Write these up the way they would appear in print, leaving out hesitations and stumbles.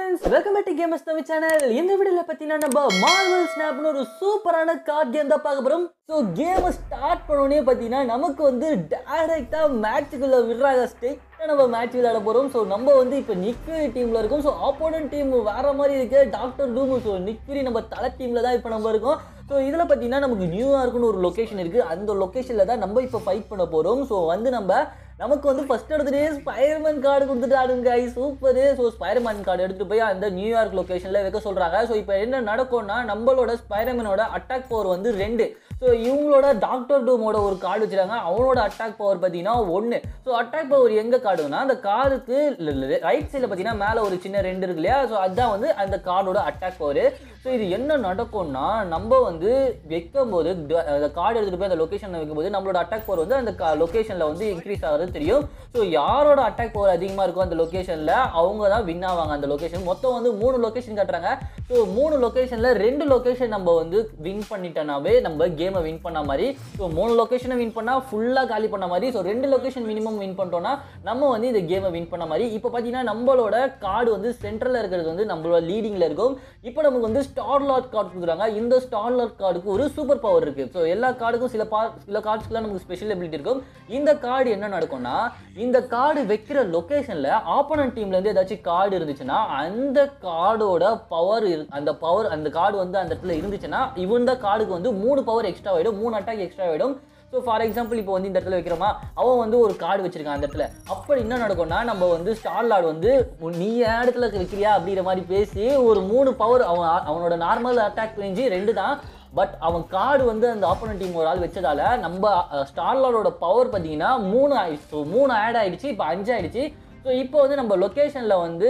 friends, welcome back to Gamers Tamil channel. இந்த வீடியோல பத்தினா நம்ம Marvel Snapனு ஒரு சூப்பரான கார்ட் கேம் தான் பார்க்க போறோம். சோ கேம் ஸ்டார்ட் பண்ணோனே பத்தினா நமக்கு வந்து டைரக்ட்டா மேட்ச்க்குள்ள விடுறாங்க. ஸ்ட்ரைட்டா நம்ம மேட்ச் விளையாட போறோம். சோ நம்ம வந்து இப்போ நிக்ஃபியூரி டீம்ல இருக்கோம். சோ ஆப்போனன்ட் டீம் வேற மாதிரி இருக்கு. டாக்டர் டூம். சோ நிக்ஃபியூரி நம்ம தல டீம்ல தான் இப்போ நம்ம இருக்கோம். ஸோ இதில் பார்த்தீங்கன்னா நமக்கு நியூயார்க்குன்னு ஒரு லொக்கேஷன் இருக்குது. அந்த லொக்கேஷனில் தான் நம்ம இப்போ ஃபைட் பண்ண போகிறோம். ஸோ வந்து நமக்கு வந்து ஃபஸ்ட் எடுத்துகிட்டே ஸ்பைடர்மேன் கார்டு கொடுத்துட்டாருங்க. சூப்பரு. ஸோ ஸ்பைடர்மேன் கார்டு எடுத்துகிட்டு போய் அந்த நியூயார்க் லொக்கேஷனில் வைக்க சொல்கிறாங்க. ஸோ இப்போ என்ன நடக்கும்னா நம்மளோட ஸ்பைடர்மேனோட அட்டாக் பவர் வந்து 2. ஸோ இவங்களோட டாக்டர் டூமோட ஒரு கார்டு வச்சுருக்காங்க. அவனோட அட்டாக் பவர் பார்த்தீங்கன்னா 1. ஸோ அட்டாக் பவர் எங்கே கார்டுனா அந்த கார்டுக்கு ரைட் சைடில் பார்த்தீங்கன்னா மேலே ஒரு சின்ன 2 இருக்கு இல்லையா. ஸோ அதுதான் வந்து அந்த கார்டோட அட்டாக் பவர். ஸோ இது என்ன நடக்கும்னா நம்ம வந்து வைக்கும்போது அந்த கார்டு எடுத்துகிட்டு போய் அந்த லொக்கேஷனில் வைக்கும்போது நம்மளோட அட்டாக் பவர் வந்து அந்த லொக்கேஷனில் வந்து இன்க்ரீஸ் ஆகிறது தெரியும். ஸோ யாரோட அட்டாக் பவர் அதிகமாக இருக்கும் அந்த லொக்கேஷனில் அவங்க தான் வின் ஆவாங்க. அந்த லொக்கேஷன் மொத்தம் வந்து 3 லொக்கேஷன் காட்டுறாங்க. ஸோ 3 லொக்கேஷனில் 2 லொக்கேஷன் நம்ம வந்து வின் பண்ணிட்டோம்னாவே நம்ம கேமை வின் பண்ண மாதிரி. ஸோ 3 லொக்கேஷனை வின் பண்ணால் ஃபுல்லாக காலி பண்ண மாதிரி. ஸோ 2 லொக்கேஷன் மினிமம் வின் பண்ணிட்டோம்னா நம்ம வந்து இந்த கேமை வின் பண்ண மாதிரி. இப்போ பார்த்தீங்கன்னா நம்மளோட கார்டு வந்து சென்ட்ரலில் இருக்கிறது வந்து நம்மளோட லீடிங்கில் இருக்கும். இப்போ நமக்கு வந்து ஸ்டார் லார்ட் கார்டு கொடுக்குறாங்க. இந்த ஸ்டார் லார்ட் கார்டுக்கு ஒரு சூப்பர் பவர் இருக்குது. ஸோ எல்லா கார்டுக்கும் சில கார்ட்ஸ்க்குலாம் நமக்கு ஸ்பெஷல் எபிலிட்டி இருக்கும். இந்த கார்டு என்ன நடக்கும்னா இந்த கார்டு வைக்கிற லொக்கேஷனில் ஆப்போனன்ட் டீம்லேருந்து ஏதாச்சும் கார்டு இருந்துச்சுன்னா அந்த கார்டோட பவர் அந்த கார்டு வந்து அந்த இடத்துல இருந்துச்சுன்னா இந்த கார்டுக்கு வந்து 3 பவர் எக்ஸ்ட்ரா ஆகிடும், 3 அட்டாக் எக்ஸ்ட்ரா ஆகிடும். ஸோ ஃபார் எக்ஸாம்பிள் இப்போ வந்து இந்த இடத்துல வைக்கிறோமா, அவன் வந்து ஒரு கார்டு வச்சிருக்கான் அந்த இடத்துல. அப்படி என்ன நடக்கும்னா நம்ம வந்து ஸ்டார் லார்ட் வந்து நீ என் இடத்துல வைக்கிறியா அப்படிங்கிற மாதிரி பேசி ஒரு 3 பவர் அவனோட நார்மல் அட்டாக் ரேஞ்சு 2 தான். பட் அவன் கார்டு வந்து அந்த ஆப்போனன்ட் டீம் ஒரு ஆள் வச்சதால நம்ம ஸ்டார் லார்டோட பவர் பார்த்தீங்கன்னா 3 ஆயிடுச்சு. ஸோ 3 ஆட் ஆகிடுச்சு, இப்போ 5 ஆகிடுச்சு. ஸோ இப்போ வந்து நம்ம லொக்கேஷனில் வந்து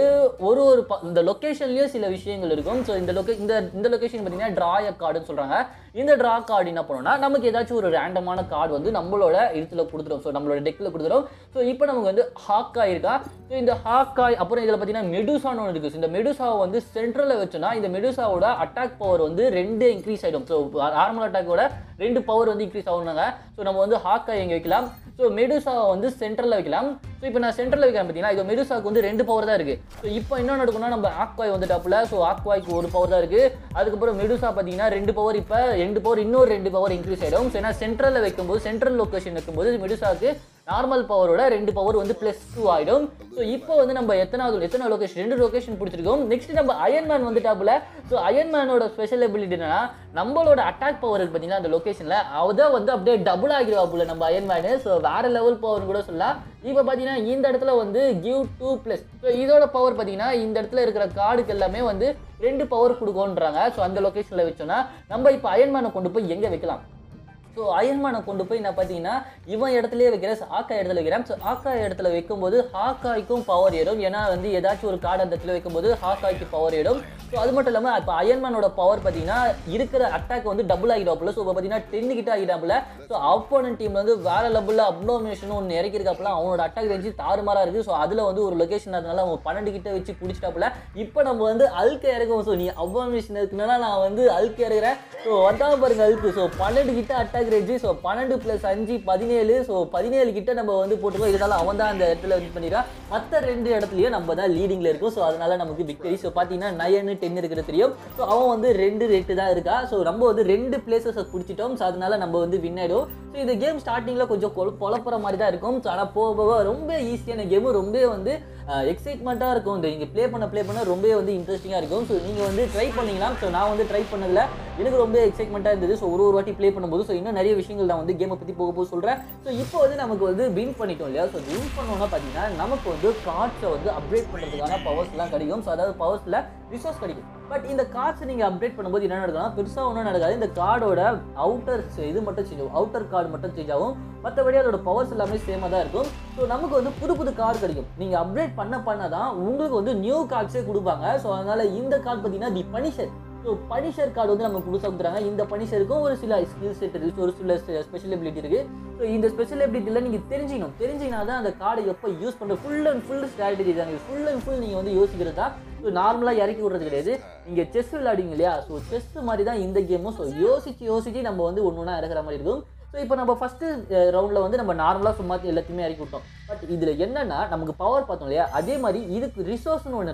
இந்த லொக்கேஷன்லேயும் சில விஷயங்கள் இருக்கும். ஸோ இந்த லொக்கேஷன் பார்த்தீங்கன்னா ட்ராய கார்டுன்னு சொல்கிறாங்க. இந்த ட்ரா கார்டு என்ன பண்ணோம்னா நமக்கு ஏதாச்சும் ஒரு ரேண்டமான கார்டு வந்து நம்மளோட இடத்துல கொடுத்துரும். ஸோ நம்மளோட டெக்கில் கொடுத்துரும். ஸோ இப்போ நமக்கு வந்து ஹாக்காய் இருக்கா. ஸோ இந்த ஹாக்காய் அப்புறம் இதில் பார்த்தீங்கன்னா மெடுசான்னு ஒன்று இருக்குது. இந்த மெடுசாவை வந்து சென்ட்ரலில் வச்சோன்னா இந்த மெடுசாவோட அட்டாக் பவர் வந்து 2 இன்க்ரீஸ் ஆகிடும். ஸோ நார்மல் அட்டாக்கோட 2 பவர் வந்து இன்க்ரீஸ் ஆகுனாங்க. ஸோ நம்ம வந்து ஹாக்காய் எங்கே வைக்கலாம். ஸோ மெடுசாவை வந்து சென்ட்ரலில் வைக்கலாம். ஸோ இப்போ நான் சென்ட்ரலில் வைக்கிறேன் பார்த்தீங்கன்னா இது மெடுசாவுக்கு வந்து 2 பவர் தான் இருக்குது. ஸோ இப்போ என்ன நடக்கும்னா நம்ம ஆக்வாய் வந்து டாப்பில். ஸோ ஆக்வாய்க்கு 1 பவர் தான் இருக்குது. அதுக்கப்புறம் மெடுசா பார்த்தீங்கன்னா 2 பவர், இப்போ 2 பவர் இன்னொரு 2 பவர் இன்க்ரீஸ் ஆகிடும். ஸோ ஏன்னா சென்ட்ரலில் வைக்கும்போது சென்ட்ரல் லொக்கேஷன் வைக்கும்போது மெடுசாவுக்கு நார்மல் பவரோட 2 பவர் வந்து +2 ஆகிடும். ஸோ இப்போ வந்து நம்ம எத்தனை லொக்கேஷன் 2 லொக்கேஷன் பிடிச்சிருக்கோம். நெக்ஸ்ட் நம்ம அயன்மேன் வந்து டாப்பில். ஸோ அயன்மேனோட ஸ்பெஷல் எபிலிட்டி என்னன்னா நம்மளோட அட்டாக் பவர் பார்த்தீங்கன்னா அந்த லொக்கேஷனில் அதை வந்து அப்படியே டபுள் ஆகிடுவாப்புல நம்ம அயன்மேனு. ஸோ வேற லெவல் பவர்னு கூட சொல்லலாம். இப்போ பார்த்தீங்கன்னா இந்த இடத்துல வந்து கிவ் 2+. ஸோ இதோட பவர் பார்த்தீங்கன்னா இந்த இடத்துல இருக்கிற கார்டுக்கு எல்லாமே வந்து 2 பவர் கொடுக்கும்ன்றாங்க. ஸோ அந்த லொக்கேஷனில் வச்சோன்னா நம்ம இப்போ அயன்மேனை கொண்டு போய் எங்கே வைக்கலாம். ஸோ அயன்மேனை கொண்டு போய் நான் பார்த்தீங்கன்னா இவன் இடத்துலேயே வைக்கிறேன். ஹாக்காய் இடத்துல வைக்கிறேன். ஸோ ஹாக்காய் இடத்துல வைக்கும்போது ஹாக்காய்க்கும் பவர் ஏறும். ஏன்னா வந்து ஏதாச்சும் ஒரு கார்டு அந்த இடத்துல வைக்கும்போது ஹாக்காய்க்கு பவர் ஏறும். ஸோ அது மட்டும் இல்லாமல் இப்போ அயன்மேனோட பவர் பார்த்தீங்கன்னா இருக்கிற அட்டாக் வந்து டபுள் ஆகிடாப்புல. ஸோ இப்போ பார்த்தீங்கன்னா 10 கிட்ட ஆகிடாப்புல. ஸோ ஆப்போனன்ட் டீம் வந்து வேற லெவலில் அப்டோமினேஷன் ஒன்று இறக்கிருக்காப்புல. அவனோட அட்டாக் ரேஞ்சு தாறுமாறாக இருக்குது. ஸோ அதில் வந்து ஒரு லொக்கேஷன் அதனால அவன் 12 கிட்ட வச்சு பிடிச்சிட்டாப்புல. இப்போ நம்ம வந்து அல்கை இறக்கும். ஸோ நீ அப்டோமினேஷன் இருக்குன்னா நான் வந்து அல்கை இறக்குறேன். ஸோ வந்தால் பாருங்க அல்கு. ஸோ 12 கிட்ட அட்டாக் ரேஞ்சு. ஸோ 12 + 5 17. ஸோ 17 கிட்ட நம்ம வந்து போட்டுக்கோ. இதனால அவன் தான் அந்த இடத்துல வின் பண்ணிடுறான். மற்ற 2 இடத்துலையும் நம்ம தான் லீடிங்கில் இருக்கும். ஸோ அதனால நமக்கு விக்டரி. ஸோ பார்த்தீங்கன்னா 9 10 இருக்கிறது தெரியும். ஸோ அவன் வந்து 2 8 தான் இருக்கா. ஸோ நம்ம வந்து 2 பிளேசஸை பிடிச்சிட்டோம். ஸோ அதனால நம்ம வந்து வின் ஆகிடும். ஸோ இந்த கேம் ஸ்டார்டிங்கில் கொஞ்சம் குழப்புற மாதிரி தான் இருக்கும். ஸோ ஆனால் போக போக ரொம்ப ஈஸியான கேமு, ரொம்ப வந்து எக்ஸைட்மெண்ட்டாக இருக்கும். இந்த நீங்கள் ப்ளே பண்ண ரொம்ப வந்து இன்ட்ரெஸ்டிங்காக இருக்கும். ஸோ நீங்கள் வந்து ட்ரை பண்ணிக்கலாம். ஸோ நான் வந்து ட்ரை பண்ணதில் எனக்கு ரொம்ப எக்ஸைட்மெண்ட்டாக இருந்தது. ஸோ ஒரு வாட்டி ப்ளே பண்ணும்போது ஸோ இன்னும் நிறைய விஷயங்கள் நான் வந்து கேமை பற்றி போக சொல்கிறேன். ஸோ இப்போ வந்து நமக்கு வந்து வின் பண்ணிட்டோம் இல்லையா. ஸோ வின் பண்ணோன்னா பார்த்தீங்கன்னா நமக்கு வந்து கார்ட்ஸை வந்து அப்டேட் பண்ணுறதுக்கான பவர்ஸ்லாம் கிடைக்கும். ஸோ அதாவது பவர்ஸில் ரிசோர்ஸ் கிடைக்கும். பட் இந்த கார்ட்ஸை நீங்கள் அப்டேட் பண்ணும்போது என்ன நடக்கும்னா பெருசாக ஒன்றும் நடக்காது. இந்த கார்டோட அவுட்டர் இது மட்டும் சேஞ்ச் ஆகும். அவுட்டர் கார்டு மட்டும் சேஞ்ச் ஆகும். மற்றபடி அதோட பவர்ஸ் எல்லாமே சேமாக தான் இருக்கும். ஸோ நமக்கு வந்து புது கார்டு கிடைக்கும். நீங்கள் அப்டேட் பண்ண தான் உங்களுக்கு வந்து நியூ கார்ட்ஸே கொடுப்பாங்க. ஸோ அதனால் இந்த கார்டு பார்த்தீங்கன்னா the Punisher. So Punisher card வந்து நம்ம புதுசாக கொடுத்துறாங்க. இந்த பனிஷருக்கும் ஒரு சில ஸ்கில் செட் இருக்குது, ஒரு சில ஸ்பெஷல் எபிலிட்டி இருக்குது. ஸோ இந்த ஸ்பெஷல் எபிலிட்டியில் நீங்கள் தெரிஞ்சிங்கன்னா தான் அந்த கார்டை எப்போ யூஸ் பண்ணுற ஃபுல் ஸ்ட்ராட்டஜி தான். ஃபுல் நீங்கள் வந்து யோசிக்கிறது தான். ஸோ நார்மலாக இறக்கி விடுறது கிடையாது. நீங்கள் செஸ் விளையாடுங்க இல்லையா. ஸோ செஸ் மாதிரி தான் இந்த கேமும். ஸோ யோசிச்சு நம்ம வந்து ஒன்று இறக்குற மாதிரி இருக்கும். ஸோ இப்போ நம்ம ஃபஸ்ட்டு ரவுண்டில் வந்து நம்ம நார்மலாக சும்மா எல்லாத்தையுமே இறக்கி விட்டோம். பட் இதில் என்னென்னா நமக்கு பவர் பார்த்தோம் இல்லையா, அதே மாதிரி இதுக்கு ரிசோர்ஸ்னு ஒன்று இருக்குது.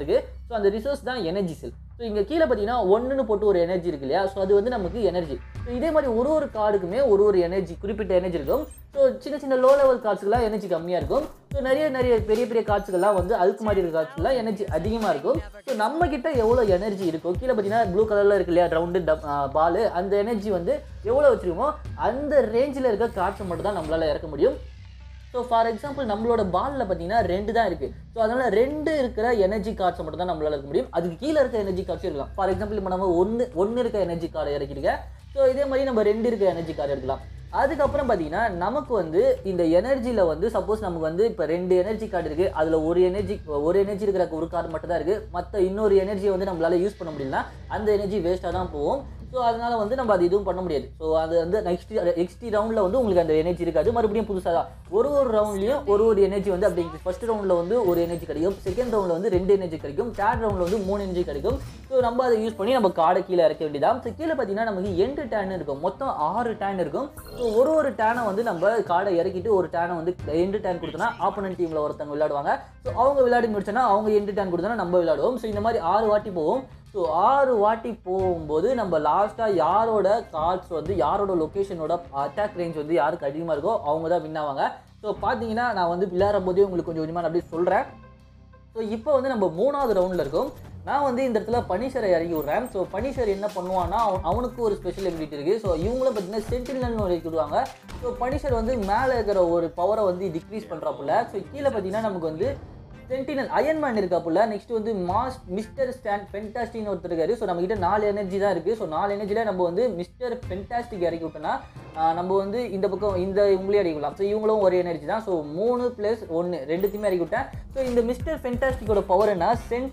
ஸோ அந்த ரிசோர்ஸ் தான் எனர்ஜி செல். ஸோ இங்கே கீழே பார்த்தீங்கன்னா 1ன்னு போட்டு ஒரு எனர்ஜி இருக்கு இல்லையா, ஸோ அது வந்து நமக்கு எனர்ஜி. ஸோ இதே மாதிரி ஒரு கார்டுக்குமே ஒரு எனர்ஜி, குறிப்பிட்ட எனர்ஜி இருக்கும். ஸோ சின்ன லோ லெவல் கார்ட்ஸ்க்குலாம் எனர்ஜி கம்மியாக இருக்கும். ஸோ நிறைய பெரிய கார்ட்ஸ்க்கெல்லாம் வந்து அதுக்கு மாதிரி இருக்க கார்ட்ஸ்லாம் எனர்ஜி அதிகமாக இருக்கும். ஸோ நம்ம கிட்ட எவ்வளோ எனர்ஜி இருக்கும், கீழே பார்த்தீங்கன்னா ப்ளூ கலரில் இருக்கு இல்லையா ரவுண்டு பால், அந்த எனர்ஜி வந்து எவ்வளோ வச்சுருக்கோமோ அந்த ரேஞ்சில் இருக்க கார்ட்ஸை மட்டும் தான் நம்மளால் இறக்க முடியும். ஸோ ஃபார் எக்ஸாம்பிள் நம்மளோட பாலில் பார்த்தீங்கன்னா 2 தான் இருக்குது. ஸோ அதனால் 2 இருக்கிற எனர்ஜி கார்ட்ஸை மட்டும் தான் நம்மளால் இருக்க முடியும். அதுக்கு கீழே இருக்க எனர்ஜி கார்ட்ஸும் இருக்கலாம். ஃபார் எக்ஸாம்பிள் இப்போ நம்ம ஒன்று இருக்க எனர்ஜி கார்டை இறக்கிருக்கேன். ஸோ இதே மாதிரி நம்ம 2 இருக்க எனர்ஜி கார்டு எடுக்கலாம். அதுக்கப்புறம் பார்த்தீங்கன்னா நமக்கு வந்து இந்த எனர்ஜியில் வந்து சப்போஸ் நமக்கு வந்து இப்போ 2 எனர்ஜி கார்டு இருக்குது, அதில் ஒரு எனர்ஜி இருக்கிற ஒரு கார்டு மட்டும் தான் இருக்குது. மற்ற இன்னொரு எனர்ஜியை வந்து நம்மளால் யூஸ் பண்ண முடியலன்னா அந்த எனர்ஜி வேஸ்ட்டாக தான் போகும். ஸோ அதனால் வந்து நம்ம அது எதுவும் பண்ண முடியாது. ஸோ அது வந்து நெக்ஸ்ட் ரவுண்டில் வந்து உங்களுக்கு அந்த எனர்ஜி இருக்காது. மறுபடியும் புதுசாக தான் ஒரு ரவுண்ட்லேயும் ஒரு எனர்ஜி வந்து அப்படி ஃபர்ஸ்ட் ரவுண்டில் வந்து ஒரு எனர்ஜி கிடைக்கும், செகண்ட் ரவுண்டில் வந்து 2 எனர்ஜி கிடைக்கும், தேர்ட் ரவுண்டில் வந்து 3 எனர்ஜி கிடைக்கும். ஸோ நம்ம அதை யூஸ் பண்ணி நம்ம கார்டை கீழே இறக்க வேண்டியதான். ஸோ கீழே பார்த்தீங்கன்னா நமக்கு 8 டேன் இருக்கும், மொத்தம் 6 டேன் இருக்கும். ஸோ ஒரு டேனை வந்து நம்ம கார்டை இறக்கிட்டு ஒரு டேனை வந்து 2 டேன் கொடுத்தோன்னா ஆப்போனன்ட் டீமில் ஒருத்தவங்க விளையாடுவாங்க. ஸோ அவங்க விளையாடி முடிச்சோன்னா அவங்க 2 டேன் கொடுத்தோன்னா நம்ம விளையாடுவோம். ஸோ இந்த மாதிரி 6 வாட்டி போவோம். ஸோ 6 வாட்டி போகும்போது நம்ம லாஸ்ட்டாக யாரோட கார்ட்ஸ் வந்து யாரோட லொக்கேஷனோட அட்டாக் ரேஞ்ச் வந்து யாருக்கு அதிகமாக இருக்கோ அவங்க தான் வின் ஆவாங்க. ஸோ பார்த்தீங்கன்னா நான் வந்து விளையாடும் போதே உங்களுக்கு கொஞ்சம் கொஞ்சமாக அப்படி சொல்கிறேன். ஸோ இப்போ வந்து நம்ம 3வது ரவுண்டில் இருக்கும். நான் வந்து இந்த இடத்துல பனிஷரை இறக்கி விட்றேன். ஸோ பனிஷர் என்ன பண்ணுவான்னா அவனுக்கு ஒரு ஸ்பெஷல் எபிலிட்டி இருக்குது. ஸோ இவங்களும் பார்த்தீங்கன்னா சென்டினல்னு இறக்கி விடுவாங்க. ஸோ பனிஷர் வந்து மேலே இருக்கிற ஒரு பவரை வந்து டிக்ரீஸ் பண்ணுறாப்புல. ஸோ கீழே பார்த்தீங்கன்னா நமக்கு வந்து சென்டினல் அயன்மேன் இருக்காப்புல. நெக்ஸ்ட் வந்து மிஸ்டர் ஃபென்டாஸ்டிக்னு ஒருத்தர் இருக்காரு. ஸோ நம்ம கிட்ட 4 எனர்ஜி தான் இருக்குது. ஸோ 4 எனர்ஜியில் நம்ம வந்து மிஸ்டர் ஃபென்டாஸ்டிக் இறக்கி விட்டோம்னா நம்ம வந்து இந்த பக்கம் இந்த இவங்களே அடிக்கலாம். ஸோ இவங்களும் ஒரே எனர்ஜி தான். ஸோ 3 + 1 2த்தையுமே இறக்கி விட்டேன். ஸோ இந்த மிஸ்டர் ஃபென்டாஸ்டிக்கோட பவர் என்ன,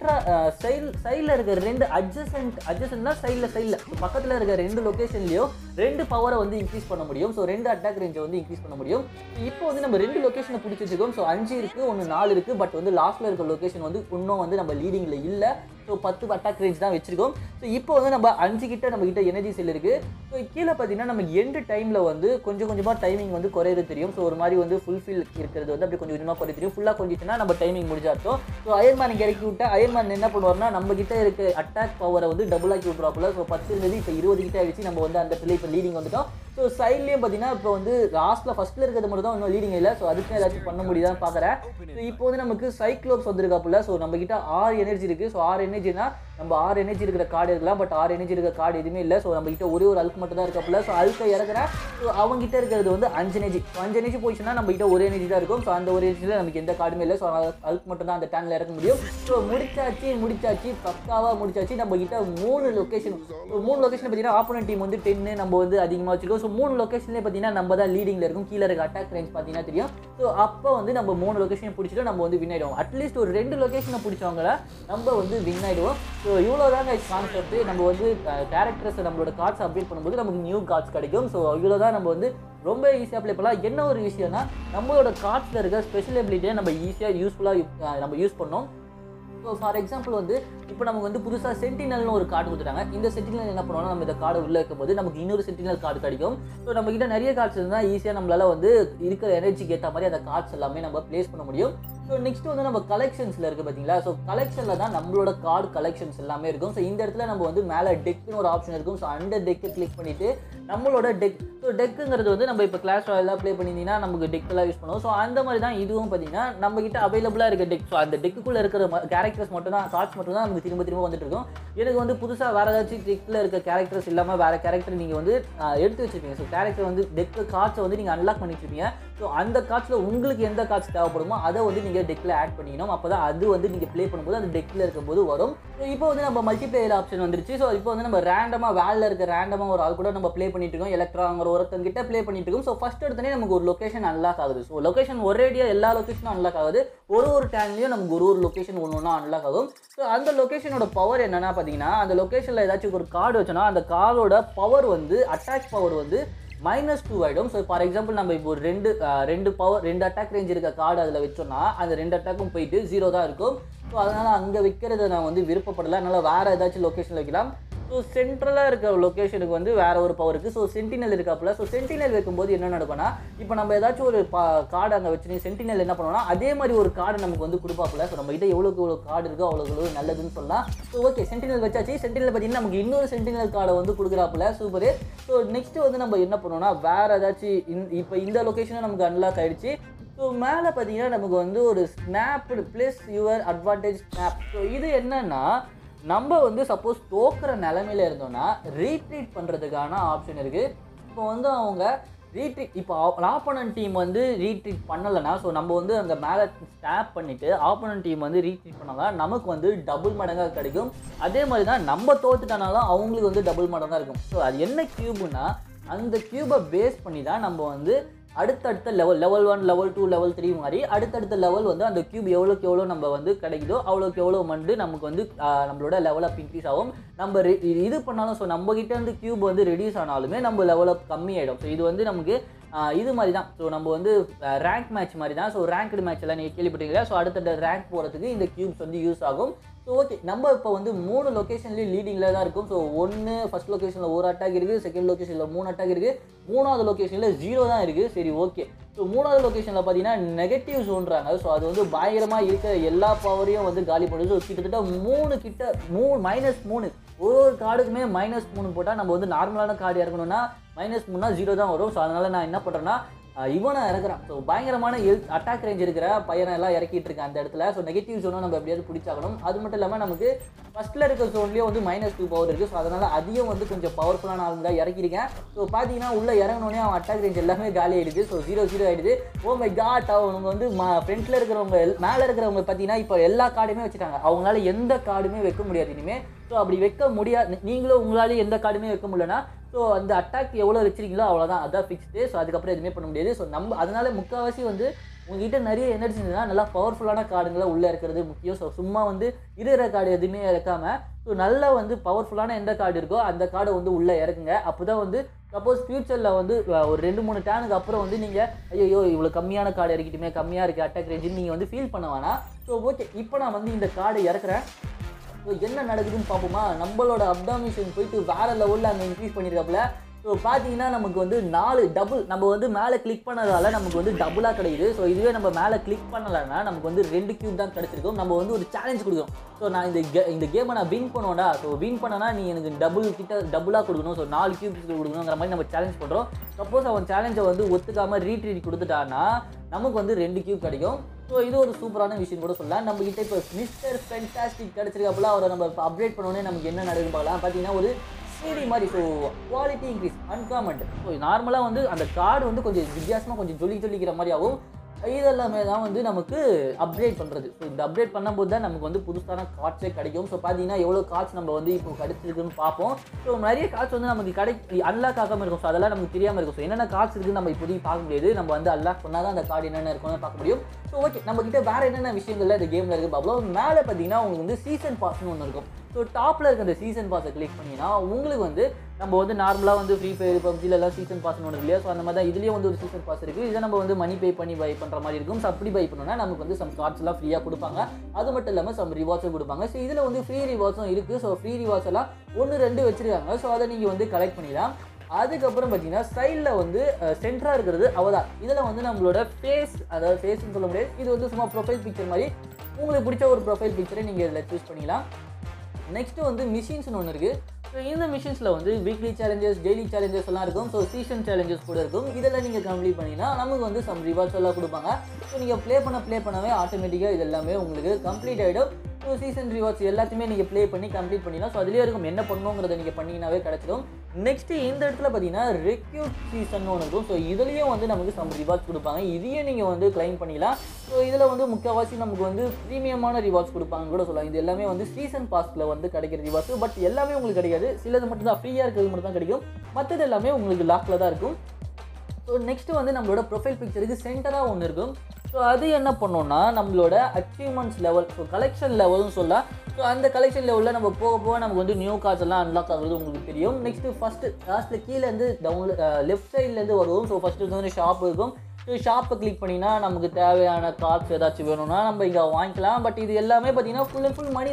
சைடில் இருக்கிற 2 அட்ஜசன்ட்னா சைடில் பக்கத்தில் இருக்கிற 2 லொக்கேஷன்லையும் 2 பவரை வந்து இன்க்ரீஸ் பண்ண முடியும். ஸோ 2 அட்டாக் ரேஞ்சை வந்து இன்க்ரீஸ் பண்ண முடியும். இப்போ வந்து நம்ம 2 லொக்கேஷனை பிடிச்சி வச்சுருக்கோம். ஸோ 5 இருக்குது, 1 4 இருக்குது. பட் வந்து லாஸ்ட்டில் இருக்க லொக்கேஷன் வந்து இன்னும் வந்து நம்ம லீடிங்கில் இல்லை. ஸோ 10 அட்டாக் ரேஞ்ச் தான் வச்சிருக்கோம். ஸோ இப்போ வந்து நம்ம 5 கிட்ட நம்ம கிட்ட எனர்ஜி செல் இருக்குது. ஸோ கீழே பார்த்தீங்கன்னா நம்ம எண்டு டைமில் வந்து கொஞ்சமாக டைமிங் வந்து குறையிறது தெரியும். ஸோ ஒரு மாதிரி வந்து ஃபுல்ஃபில் இருக்கிறது வந்து அப்படி கொஞ்சமாக குறைய தெரியும். ஃபுல்லாக கொஞ்சிச்சுன்னா நம்ம டைமிங் முடிஞ்சாட்டும். ஸோ அயன்மேன் இறக்கி விட்டா அயன்மேன் என்ன பண்ணுவார்னா நம்ம கிட்ட இருக்க அட்டாக் பவரை வந்து டபுள் ஆக்கி விட்ருவாப்புல. ஸோ 10 இருந்தது இப்போ 20 கிட்ட ஆகிடுச்சு. நம்ம வந்து அந்த இடத்துல இப்போ லீடிங் வந்துட்டோம். ஸோ சைட்லேயும் பார்த்தீங்கன்னா இப்போ வந்து லாஸ்ட்டில் ஃபஸ்ட்டில் இருக்கிறது மட்டும் தான் இன்னும் லீடிங் இல்லை. ஸோ அதுக்கு ஏதாச்சும் பண்ண முடியுதான்னு பார்க்குறேன். ஸோ இப்போ வந்து நமக்கு சைக்ளோப்ஸ் வந்துருக்காப்புல. ஸோ நம்ம கிட்ட 6 எனர்ஜி இருக்குது. ஸோ 6 எனர்ஜினா நம்ம 6 எனர்ஜி இருக்கிற கார்டு இருக்கலாம். பட் 6 எனர்ஜி இருக்கிற கார்டு எதுவுமே இல்லை. ஸோ நம்ம கிட்ட ஒரு அல்க் மட்டும் தான் இருக்காப்புல. ஸோ அல்கை இறக்குறேன். ஸோ அவங்ககிட்ட இருக்கிறது வந்து 5 எனர்ஜி. ஸோ 5 எனர்ஜி போயிடுச்சுன்னா நம்ம கிட்ட ஒரு எனர்ஜி தான் இருக்கும். ஸோ அந்த ஒரு எனர்ஜியில் நமக்கு எந்த கார்டுமே இல்லை. ஸோ அல்க் மட்டும் தான் அந்த டேனில் இறக்க முடியும். ஸோ முடிச்சாச்சு பக்காவாக முடிச்சாச்சு. நம்ம கிட்ட 3 லொக்கேஷன். ஸோ 3 லொக்கேஷன் பார்த்தீங்கன்னா ஆப்போனன்ட் டீம் வந்து 10 நம்ம வந்து அதிகமாக வச்சுருக்கோம். ஸோ 3 லொக்கேஷன்லேயே பார்த்தீங்கன்னா நம்ம தான் லீடிங்கில் இருக்கும். கீழே இருக்க அட்டாக் ரேஞ்ச் பார்த்தீங்கன்னா தெரியும். ஸோ அப்போ வந்து நம்ம 3 லொக்கேஷனை பிடிச்சிட்டு நம்ம வந்து வின் ஆகிடுவோம். அட்லீஸ்ட் ஒரு 2 லொக்கேஷனை பிடிச்சவங்கள நம்ம வந்து வின் ஆகிடுவோம். ஸோ இவ்வளோ தாங்க கான்செப்ட். நம்ம வந்து கேரக்டர்ஸை நம்மளோட கார்ட்ஸ் அப்டேட் பண்ணும்போது நமக்கு நியூ கார்ட்ஸ் கிடைக்கும். ஸோ இவ்வளோ தான் நம்ம வந்து ரொம்ப ஈஸியாக அப்ளை பண்ணலாம். என்ன ஒரு விஷயம்னா நம்மளோட கார்ட்ஸில் இருக்க ஸ்பெஷல் எபிலிட்டியை நம்ம ஈஸியாக யூஸ்ஃபுல்லாக நம்ம யூஸ் பண்ணோம். ஸோ ஃபார் எக்ஸாம்பிள் வந்து இப்போ நமக்கு வந்து புதுசாக சென்டினல்னு ஒரு கார்டு கொடுத்துட்டாங்க. இந்த சென்டினல் என்ன பண்ணுவோம்னா நம்ம இந்த கார்டு உள்ளே வைக்கும்போது நமக்கு இன்னொரு சென்டினல் கார்டு கிடைக்கும். ஸோ நம்ம கிட்ட நிறைய கார்ட்ஸ் இருந்தால் ஈஸியாக நம்மளால் வந்து இருக்கிற எனர்ஜிக்கு ஏற்ற மாதிரி அந்த கார்ட்ஸ் எல்லாமே நம்ம ப்ளேஸ் பண்ண முடியும். ஸோ நெக்ஸ்ட் வந்து நம்ம கலெக்ஷன்ஸில் இருக்குது பார்த்தீங்களா. ஸோ கலெக்ஷனில் தான் நம்மளோட கார்டு கலெக்ஷன்ஸ் எல்லாமே இருக்கும். ஸோ இந்த இடத்துல நம்ம வந்து மேலே டெக்குன்னு ஒரு ஆப்ஷன் இருக்கும். ஸோ அந்த டெக்கு கிளிக் பண்ணிவிட்டு நம்மளோட டெக். ஸோ டெக்குங்கிறது வந்து நம்ம இப்போ கிளாஸ் ராயலாக ப்ளே பண்ணியிருந்தீங்கன்னா நமக்கு டெக்கெல்லாம் யூஸ் பண்ணுவோம். ஸோ அந்த மாதிரி தான் இதுவும் பார்த்தீங்கன்னா நம்ம கிட்ட அவைலபிளாக இருக்க டெக். ஸோ அந்த டெக்குள்ளே இருக்கிற கேரக்டர்ஸ் மட்டும் தான், கார்ட்ஸ் மட்டும் தான் நமக்கு திரும்ப வந்துட்டு இருக்கும். எனக்கு வந்து புதுசாக வேறு ஏதாச்சும் டெக்கில் இருக்க கேரக்டர்ஸ் இல்லாமல் வேறு கேரக்டர் நீங்கள் வந்து எடுத்து வச்சுருப்பீங்க. ஸோ கேரக்டர் வந்து டெக்கு கார்ட்ஸை வந்து நீங்கள் அன்லாக் பண்ணி வச்சுருப்பீங்க. ஸோ அந்த கார்ட்ஸில் உங்களுக்கு எந்த கார்ட்ஸ் தேவைப்படுமோ அதை வந்து நீங்கள் டெக்கில் ஆட் பண்ணிக்கணும். அப்போ தான் அது வந்து நீங்கள் ப்ளே பண்ணும்போது அந்த டெக்கில் இருக்கும்போது வரும். ஸோ இப்போ வந்து நம்ம மல்டிப்ளேயர் ஆப்ஷன் வந்துருச்சு. ஸோ இப்போ வந்து நம்ம ரேண்டமாக வேலில் இருக்க ரேண்டமாக ஒரு ஆள் கூட நம்ம ப்ளே பண்ணிட்டு இருக்கோம். எலக்ட்ராங்கிற ஒருத்தங்கிட்ட ப்ளே பண்ணிட்டு இருக்கோம். ஸோ ஃபஸ்ட் எடுத்தனே நமக்கு ஒரு லொக்கேஷன் அன்லாக் ஆகுது. ஸோ லொக்கேஷன் ஒரேடியாக எல்லா லொக்கேஷனும் அன்லாக் ஆகுது. ஒரு டேன்லையும் நமக்கு ஒரு லொக்கேஷன் ஒன்று அன்லாக் ஆகும். ஸோ அந்த லொக்கேஷனோட பவர் என்னன்னா பார்த்தீங்கன்னா அந்த லொக்கேஷனில் ஏதாச்சும் ஒரு கார்டு வச்சோன்னா அந்த கார்டோட பவர் வந்து அட்டாக் பவர் வந்து -2 ஆகிடும். ஸோ ஃபார் எக்ஸாம்பிள் நம்ம இப்போ ஒரு 2 அட்டாக் ரேஞ்ச் இருக்க கார்டு அதில் வச்சோன்னா அந்த 2 அட்டாக்கும் போயிட்டு 0 தான் இருக்கும். ஸோ அதனால் அங்கே வைக்கிறத நான் வந்து விருப்பப்படலை. அதனால் வேறு ஏதாச்சும் லொக்கேஷனில் வைக்கலாம். ஸோ சென்ட்ரலாக இருக்க லொக்கேஷனுக்கு வந்து வேறு ஒரு பவர் இருக்குது. ஸோ சென்டினல் இருக்காப்புல. ஸோ சென்டினல் வைக்கும்போது என்ன நடக்கும்னா இப்போ நம்ம ஏதாச்சும் ஒரு கார்டு அங்கே வச்சு சென்டினல் என்ன பண்ணுவோம்னா அதே மாதிரி ஒரு கார்டு நமக்கு வந்து கொடுப்பாப்புல. ஸோ நம்ம கிட்ட எவ்வளோ கார்டு இருக்கோ அவ்வளோ நல்லதுன்னு சொல்லலாம். ஸோ ஓகே சென்டினல் வச்சாச்சு. சென்டினல் பார்த்தீங்கன்னா நமக்கு இன்னொரு சென்டினல் கார்டை வந்து கொடுக்குறாப்புல. சூப்பர். ஸோ நெக்ஸ்ட்டு வந்து நம்ம என்ன பண்ணுவோம்னா வேறு ஏதாச்சும் இப்போ இந்த லொக்கேஷனை நமக்கு அன்லாக் ஆகிடுச்சு. ஸோ மேலே பார்த்தீங்கன்னா நமக்கு வந்து ஒரு snapped plus your advantage snap. So இது என்னன்னா நம்ம வந்து சப்போஸ் தோக்குற நிலமையில இருந்தோம்னா ரீட்ரீட் பண்ணுறதுக்கான ஆப்ஷன் இருக்குது. இப்போ வந்து அவங்க ரீட்ரீட் இப்போ ஆப்போனன்ட் டீம் வந்து ரீட்ரீட் பண்ணலைன்னா ஸோ நம்ம வந்து அங்கே மேலே ஸ்னாப் பண்ணிவிட்டு ஆப்போனன்ட் டீம் வந்து ரீட்ரீட் பண்ணாங்க நமக்கு வந்து டபுள் மடங்காக கிடைக்கும். அதே மாதிரி தான் நம்ம தோத்துட்டானாலும் அவங்களுக்கு வந்து டபுள் மடங்காக இருக்கும். ஸோ அது என்ன க்யூப்னா அந்த க்யூபை பேஸ் பண்ணி தான் நம்ம வந்து அடுத்தடுத்த லெவல் 1 லெவல் 2 லெவல் 3 மாதிரி அடுத்தடுத்த லெவல் வந்து அந்த க்யூப் எவ்வளோக்கு எவ்வளோ நம்ம வந்து கிடைக்குதோ அவ்வளோக்கு எவ்வளோ வந்து நமக்கு வந்து நம்மளோட லெவல் அப் இன்க்ரீஸ் ஆகும். நம்ம இது பண்ணாலும் ஸோ நம்மகிட்ட இருந்து க்யூப் வந்து ரெடியூஸ் ஆனாலுமே நம்ம லெவல் அப் கம்மியாயிடும். ஸோ இது வந்து நமக்கு இது மாதிரி தான். ஸோ நம்ம வந்து ரேங்க் மேட்ச் மாதிரி தான். ஸோ ரேங்க்டு மேட்ச் எல்லாம் நீங்கள் கேள்விப்பட்டீங்களா? ஸோ அடுத்த ரேங்க் போகிறதுக்கு இந்த க்யூப்ஸ் வந்து யூஸ் ஆகும். ஸோ ஓகே நம்ம இப்போ வந்து 3 லொக்கேஷன்லேயும் லீடிங்கில் தான் இருக்கும். ஸோ ஃபர்ஸ்ட் லொக்கேஷனில் ஒரு அட்டாக் இருக்குது, செகண்ட் லொக்கேஷனில் 3 அட்டாக் இருக்குது, 3வது லொக்கேஷனில் 0 தான் இருக்குது. சரி ஓகே. ஸோ 3வது லொக்கேஷனில் பார்த்தீங்கன்னா நெகட்டிவ் ஜோன்றாங்க. ஸோ அது வந்து பயங்கரமாக இருக்கிற எல்லா பவரையும் வந்து காலி பண்ணுது. ஸோ கிட்டத்தட்ட -3 ஒரு கார்டுக்குமே -3 போட்டால் நம்ம வந்து நார்மலான கார்டு இறக்கணும்னா -3னா 0 தான் வரும். ஸோ அதனால் நான் என்ன பண்ணுறேன்னா இவனை இறக்குறான். ஸோ பயங்கரமான அட்டாக் ரேஞ்ச் இருக்கிற பையனை எல்லாம் இறக்கிட்டு இருக்கேன் அந்த இடத்துல. ஸோ நெகட்டிவ் ஜோனை நம்ம எப்படியாவது பிடிச்சாகணும். அது மட்டும் இல்லாமல் நமக்கு ஃபஸ்ட்டில் இருக்க ஜோன்லேயே வந்து -2 பவர் இருக்குது. ஸோ அதனால் அதையும் வந்து கொஞ்சம் பவர்ஃபுல்லான ஆளுங்க இறக்கிருக்கேன். ஸோ பார்த்தீங்கன்னா உள்ளே இறங்கினோடனே அவன் அட்டாக் ரேஞ்ச் எல்லாமே காலி ஆகிடுது. ஸோ 0-0 ஆகிடுது. Oh my God. அவங்க வந்து ஃப்ரண்ட்டில் இருக்கிறவங்க மேலே இருக்கிறவங்க பார்த்தீங்கன்னா இப்போ எல்லா கார்டுமே வச்சுட்டாங்க. அவங்களால எந்த கார்டுமே வைக்க முடியாது இனிமேல். ஸோ அப்படி வைக்க முடியாது. நீங்களும் உங்களாலேயும் எந்த கார்டுமே வைக்க முடியலன்னா ஸோ அந்த அட்டாக் எவ்வளோ வச்சிருக்கீங்களோ அவ்வளோதான், அதான் ஃபிக்ஸ்டு. ஸோ அதுக்கப்புறம் எதுவுமே பண்ண முடியாது. ஸோ நம்ம அதனால முக்கால்வாசி வந்து உங்ககிட்ட நிறைய எனர்ஜி இருந்ததுன்னா நல்லா பவர்ஃபுல்லான கார்டுங்களை உள்ளே இருக்கிறது முக்கியம். ஸோ சும்மா வந்து இருக்கிற கார்டு எதுவுமே இறக்காமல் ஸோ நல்லா வந்து பவர்ஃபுல்லான எந்த கார்டு இருக்கோ அந்த கார்டை வந்து உள்ளே இறக்குங்க. அப்போ தான் வந்து சப்போஸ் ஃப்யூச்சரில் வந்து ஒரு 2-3 டேனுக்கு அப்புறம் வந்து நீங்கள் ஐயோ இவ்வளோ கம்மியான கார்டு இறக்கிட்டுமே கம்மியாக இருக்குது அட்டாக் ரேஞ்சுன்னு நீங்கள் வந்து ஃபீல் பண்ண வேணாம். ஸோ ஓகே இப்போ நான் வந்து இந்த கார்டை இறக்குறேன். ஸோ என்ன நடக்குதுன்னு பார்ப்போமா? நம்மளோட அப்டாமிஷன் போயிட்டு வேறு லெவலில் அங்கே இன்க்ரீஸ் பண்ணியிருக்காப்புல. ஸோ பார்த்தீங்கன்னா நமக்கு வந்து 4 டபுள் நம்ம வந்து மேலே கிளிக் பண்ணதால நமக்கு வந்து டபுளாக கிடைக்குது. ஸோ இதுவே நம்ம மேலே கிளிக் பண்ணலைன்னா நமக்கு வந்து 2 க்யூப் தான் கிடச்சிருக்கும். நம்ம வந்து ஒரு சேலஞ்ச் கொடுக்குறோம். ஸோ நான் இந்த கேமை நான் வின் பண்ணுவேன்டா. ஸோ வின் பண்ணனா நீ எனக்கு டபுளாக கொடுக்கணும். ஸோ 4 க்யூப்ஸ் கொடுக்கணுங்கிற மாதிரி நம்ம சேலஞ்ச் பண்ணுறோம். சப்போஸ் அவன் சேலஞ்சை வந்து ஒத்துக்காமல் ரீட்ரீட் கொடுத்துட்டான்னா நமக்கு வந்து 2 க்யூப் கிடைக்கும். ஸோ இது ஒரு சூப்பரான விஷயம் கூட சொல்லலாம். நம்மகிட்ட இப்போ மிஸ்டர் ஃபென்டாஸ்டிக் கிடச்சிருக்காப்புல. அவரை நம்ம இப்போ அப்டேட் பண்ணோன்னே நமக்கு என்ன நடக்குதுன்னு பார்க்கலாம். பார்த்தீங்கன்னா ஒரு சீடி மாதிரி. So quality increase uncommon. So நார்மலாக வந்து அந்த கார்டு வந்து கொஞ்சம் வித்தியாசமாக கொஞ்சம் ஜொலிக்கிற மாதிரி ஆகும். இதெல்லாமே தான் வந்து நமக்கு அப்டேட் பண்ணுறது. ஸோ இந்த அப்டேட் பண்ணும்போது தான் நமக்கு வந்து புதுசான கார்ட்ஸே கிடைக்கும். ஸோ பார்த்தீங்கன்னா எவ்வளோ கார்ட்ஸ் நம்ம வந்து இப்போ கிடைச்சிருக்குன்னு பார்ப்போம். ஸோ நிறைய கார்ட்ஸ் வந்து நமக்கு அன்லாக் ஆகாமல் இருக்கும். ஸோ அதெல்லாம் நமக்கு தெரியாமல் இருக்கும். ஸோ என்னென்ன கார்ட்ஸ் இருக்குன்னு நம்ம இப்போதைக்கு பார்க்க முடியாது. நம்ம வந்து அன்லாக் பண்ணால் தான் அந்த கார்டு என்னென்ன இருக்குன்னு பார்க்க முடியும். ஸோ ஓகே நம்மக்கிட்ட வேறு என்னென்ன விஷயங்கள்ல இந்த கேமில் இருக்குது பார்ப்போம். மேலே பார்த்தீங்கன்னா உங்களுக்கு வந்து சீசன் பாஸ்னு ஒன்று இருக்கும். ஸோ டாப்பில் இருக்க அந்த சீசன் பாஸை கிளிக் பண்ணிங்கன்னா உங்களுக்கு வந்து நம்ம வந்து நார்மலாக வந்து ஃப்ரீ ஃபயர் பப்ஜிலெல்லாம் சீசன் பாஸ்னு ஒன்று இல்லையா? ஸோ அந்த மாதிரி தான் இதுலேயும் வந்து ஒரு சீசன் பாஸ் இருக்குது. இதை நம்ம வந்து மணி பே பண்ணி பை பண்ணுற மாதிரி இருக்கும். ஸோ அப்படி பை பண்ணோன்னா நமக்கு வந்து சம் கார்ட்ஸ்லாம் ஃப்ரீயாக கொடுப்பாங்க. அது மட்டும் இல்லாமல் சம் ரிவார்ட்ஸும் கொடுப்பாங்க. ஸோ இதில் வந்து ஃப்ரீ ரிவார்ட்ஸும் இருக்குது. ஸோ ஃப்ரீ ரிவார்ட்ஸ் எல்லாம் 1-2 வச்சுருக்காங்க. ஸோ அதை நீங்கள் வந்து கலெக்ட் பண்ணிடலாம். அதுக்கப்புறம் பார்த்தீங்கன்னா சைடில் வந்து சென்டராக இருக்கிறது அவதான். இதில் வந்து நம்மளோட ஃபேஸ், அதாவது ஃபேஸ்ன்னு சொல்ல முடியாது, இது வந்து சும்மா ப்ரொஃபைல் பிக்சர் மாதிரி உங்களுக்கு பிடிச்ச ஒரு ப்ரொஃபைல் பிக்சரை நீங்கள் இதில் சூஸ் பண்ணிக்கலாம். நெக்ஸ்ட்டு வந்து மிஷின்ஸ்னு ஒன்று இருக்குது. ஸோ இந்த மிஷின்ஸில் வந்து வீக்லி சேலஞ்சஸ், டெய்லி சேலஞ்சஸ் எல்லாம் இருக்கும். ஸோ சீசன் சேலஞ்சஸ் கூட இருக்கும். இதெல்லாம் நீங்கள் கம்ப்ளீட் பண்ணிங்கன்னா நமக்கு வந்து சம் ரிவார்ட்ஸ் எல்லாம் கொடுப்பாங்க. ஸோ நீங்கள் ப்ளே பண்ணவே ஆட்டோமேட்டிக்காக இது எல்லாமே உங்களுக்கு கம்ப்ளீட் ஆகிடும். ஸோ சீசன் ரிவார்ட்ஸ் எல்லாத்தையுமே நீங்கள் ப்ளே பண்ணி கம்ப்ளீட் பண்ணிடலாம். ஸோ அதுலேயே இருக்கும் என்ன பண்ணணுங்கிறத நீங்கள் பண்ணிங்கனாவே கிடச்சிடும். நெக்ஸ்ட்டு இந்த இடத்துல பார்த்தீங்கன்னா ரெக்யூட் சீசன் ஒன்று இருக்கும். ஸோ இதுலேயும் வந்து நமக்கு சம் ரிவார்ட்ஸ் கொடுப்பாங்க. இதையும் நீங்கள் வந்து கிளைம் பண்ணிக்கலாம். ஸோ இதில் வந்து முக்கால்வாசி நமக்கு வந்து ப்ரீமியமான ரிவார்ட்ஸ் கொடுப்பாங்கன்னு கூட சொல்லலாம். இது எல்லாமே வந்து சீசன் பாஸில் வந்து கிடைக்கிற ரிவார்ட்ஸ். பட் எல்லாமே உங்களுக்கு கிடைக்காது. சிலது மட்டும் தான் ஃப்ரீயாக இருக்கிறது மட்டும் தான் கிடைக்கும். மற்றது எல்லாமே உங்களுக்கு லாக்கில் தான் இருக்கும். ஸோ நெக்ஸ்ட்டு வந்து நம்மளோட ப்ரொஃபைல் பிக்சருக்கு சென்டராக ஒன்று இருக்கும். ஸோ அது என்ன பண்ணோன்னா நம்மளோட அச்சீவ்மெண்ட்ஸ் லெவல், ஸோ கலெக்ஷன் லெவல்னு சொல்லலாம். ஸோ அந்த கலெக்ஷன் லெவலில் நம்ம போக நமக்கு வந்து நியூ கார்ட்ஸ் எல்லாம் அன்லாக் ஆகுறது உங்களுக்கு தெரியும். நெக்ஸ்ட்டு லாஸ்ட்டில் கீழேருந்து லெஃப்ட் சைட்லேருந்து வருவோம். ஸோ ஃபஸ்ட்டு வந்து ஷாப் இருக்கும். ஸோ ஷாப்பை கிளிக் பண்ணிங்கன்னா நமக்கு தேவையான கார்ட்ஸ் ஏதாச்சும் வேணும்னா நம்ம இங்கே வாங்கிக்கலாம். பட் இது எல்லாமே பார்த்தீங்கன்னா ஃபுல் அண்ட் ஃபுல் மணி தான்.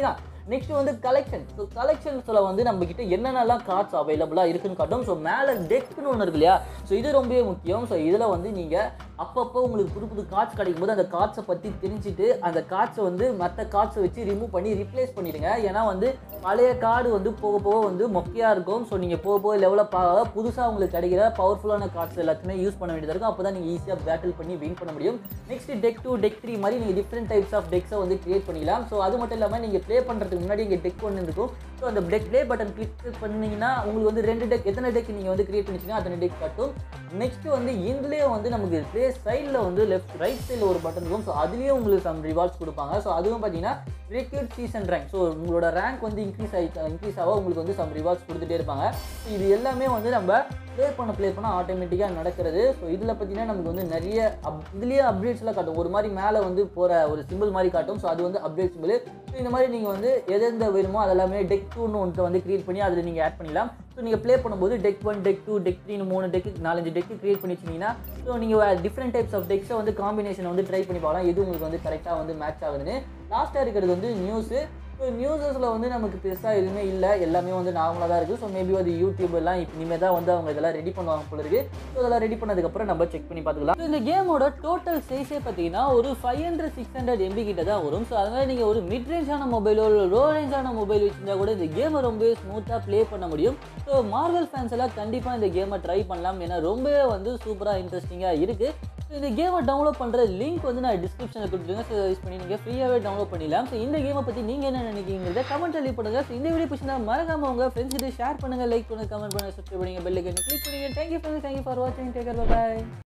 நெக்ஸ்ட் வந்து கலெக்ஷன். ஸோ கலெக்ஷன்ஸில் வந்து நம்மக்கிட்ட என்னென்னலாம் கார்ட்ஸ் அவைலபிளாக இருக்குன்னு காட்டும். ஸோ மேலே டெக்குன்னு ஒன்று இருக்கு இல்லையா, ஸோ இது ரொம்பவே முக்கியம். ஸோ இதில் வந்து நீங்கள் அப்பப்போ உங்களுக்கு புது புது கார்ட்ஸ் கிடைக்கும் போது அந்த கார்ட்ஸை பற்றி தெரிஞ்சுட்டு அந்த கார்ட்ஸை வந்து மற்ற கார்ட்ஸை வச்சு ரிமூவ் பண்ணி ரீப்ளேஸ் பண்ணிடுங்க. ஏன்னா வந்து பழைய கார்டு வந்து போக போக வந்து மொக்கையாக இருக்கும். ஸோ நீங்கள் போக போக லெவலப் ஆக புதுசாக உங்களுக்கு கிடைக்கிற பவர்ஃபுல்லான கார்ட்ஸ் எல்லாத்தையுமே யூஸ் பண்ண வேண்டியதாக இருக்கும். அப்போ தான் நீங்கள் ஈஸியாக பேட்டில் பண்ணி வின் பண்ண முடியும். நெக்ஸ்ட் டெக் 2 டெக் 3 மாதிரி நீங்கள் டிஃப்ரெண்ட் டைப்ஸ் ஆஃப் டெக்ஸை வந்து கிரியேட் பண்ணிக்கலாம். ஸோ அது மட்டும் இல்லாமல் நீங்கள் ப்ளே பண்ணுறதுக்கு முன்னாடி இங்கே டெக் ஒன்று இருக்கும். ஸோ அந்த ப்ளே பட்டன் கிளிக் பண்ணிங்கன்னா உங்களுக்கு வந்து 2 டெக் எத்தனை டெக் நீங்கள் வந்து கிரியேட் பண்ணிச்சிங்கன்னா அத்தனை டெக் காட்டும். நெக்ஸ்ட் வந்து இதுலேயே வந்து நமக்கு ப்ளே சைடில் வந்து ரைட் சைடில் ஒரு பட்டன் இருக்கும். ஸோ அதுலேயும் உங்களுக்கு சம் ரிவார்ட்ஸ் கொடுப்பாங்க. ஸோ அதுவும் பார்த்தீங்கன்னா ரெக்யூட் சீசன் ரேங்க். ஸோ உங்களோட ரேங்க் வந்து இன்க்ரீஸ் ஆக உங்களுக்கு வந்து சம் ரிவார்ட்ஸ் கொடுத்துட்டே இருப்பாங்க. ஸோ இது எல்லாமே வந்து நம்ம ப்ளே பண்ண ஆட்டோமேட்டிக்காக நடக்கிறது. ஸோ இதில் பார்த்தீங்கன்னா நமக்கு வந்து நிறைய இதுலேயே அப்டேட்ஸ்லாம் காட்டும். ஒரு மாதிரி மேலே வந்து போகிற ஒரு சிம்பிள் மாதிரி காட்டும். ஸோ அது வந்து அப்டேட் சிம்பிள். ஸோ இந்த மாதிரி நீங்கள் வந்து எதெந்த வேணுமோ அதெல்லாமே டெக் 2ன்னு ஒன்று வந்து கிரியேட் பண்ணி அதில் நீங்கள் ஆட் பண்ணிடலாம். ஸோ நீங்கள் ப்ளே பண்ணும்போது deck 1 deck 2 deck 3 3 deck 4-5 deck create பண்ணி வச்சிங்கன்னா ஸோ நீங்கள் டிஃப்ரெண்ட் டைப்ஸ் ஆஃப் டெக்ஸை வந்து காம்பினேஷனை வந்து ட்ரை பண்ணி பார்க்கலாம். எது உங்களுக்கு வந்து கரெக்டாக வந்து மேட்ச் ஆகுதுன்னு. லாஸ்ட்டாக இருக்கிறது வந்து நியூஸு. ஸோ நியூஸஸில் வந்து நமக்கு பெருசாக எதுவுமே இல்லை, எல்லாமே வந்து நார்மலாக தான் இருக்குது. ஸோ மேபி அது யூடியூப் எல்லாம் இப்போ இனிமேல் தான் வந்து அவங்க இதெல்லாம் ரெடி பண்ணுவாங்க போல இருக்குது. ஸோ இதெல்லாம் ரெடி பண்ணதுக்கப்புறம் நம்ம செக் பண்ணி பார்த்துக்கலாம். ஸோ இந்த கேமோட டோட்டல் சைஸே பார்த்தீங்கன்னா ஒரு 500-600 MB கிட்ட தான் வரும். ஸோ அதனால் நீங்கள் ஒரு மிட் ரேஞ்சான மொபைலோ இல்லை லோ ரேஞ்சான மொபைல் வச்சுருந்தா கூட இந்த கேமை ரொம்ப ஸ்மூத்தாக ப்ளே பண்ண முடியும். ஸோ மார்வல் ஃபேன்ஸ் எல்லாம் கண்டிப்பாக இந்த கேமை ட்ரை பண்ணலாம். ஏன்னா ரொம்பவே வந்து சூப்பராக இன்ட்ரெஸ்டிங்காக இருக்குது. ஸோ இந்த கேமை டவுன்லோட் பண்ணுற லிங்க் வந்து நான் டிஸ்கிரிப்ஷனில் கொடுத்துருங்க. ஸோ யூஸ் பண்ணி நீங்கள் ஃப்ரீயாகவே டவுன்லோட் பண்ணிடலாம். ஸோ இந்த கேமை பற்றி நீங்கள் என்ன நினைக்கிறீங்கிறத கமெண்ட்டில் லீவ் பண்ணுங்கள். ஸோ இந்த வீடியோ பிடிச்சிருந்தா மறக்காம உங்கள் ஃப்ரெண்ட்ஸ் கிட்ட ஷேர் பண்ணுங்கள், லைக் பண்ணுங்கள், கமெண்ட் பண்ணுங்கள், சப்ஸ்கிரைப் பண்ணுங்கள், பெல் ஐக்கனை கிளிக் பண்ணுங்கள். தேங்க்யூ ஃபார் வாட்சிங். Take care, by.